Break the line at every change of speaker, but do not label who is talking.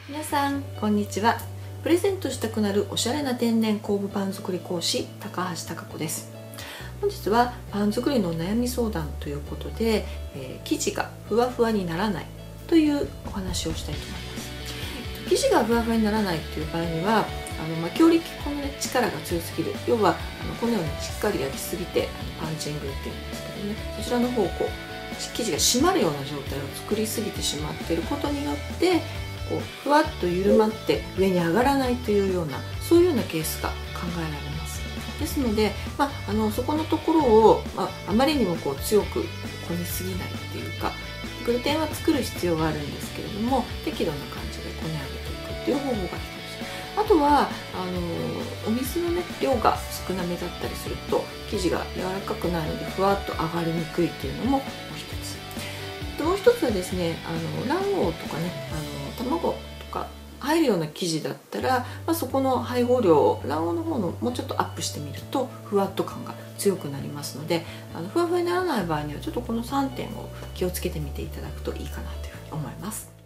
皆さんこんにちは。プレゼントしたくなるおしゃれな天然酵母パン作り講師高橋貴子です。本日はパン作りの悩み相談ということで、生地がふわふわにならないというお話をしたいと思います。生地がふわふわにならないという場合には強力粉の、力が強すぎる、要はこのようにしっかり焼きすぎてパンチングっていうんですけどね、そちらの方向生地が締まるような状態を作りすぎてしまっていることによってふわっと緩まって上に上がらないというような、そういうようなケースが考えられます。ですので、そこのところを、あまりにも強くこねすぎないっていうか、グルテンは作る必要があるんですけれども、適度な感じでこね上げていくっていう方法が一つ。あとはお水の量が少なめだったりすると生地が柔らかくないのでふわっと上がりにくいっていうのももう一つ。もう一つはですね、卵黄とかね、卵とか入るような生地だったら、そこの配合量を卵黄の方のもうちょっとアップしてみるとふわっと感が強くなりますので、ふわふわにならない場合にはちょっとこの3点を気をつけてみていただくといいかなというふうに思います。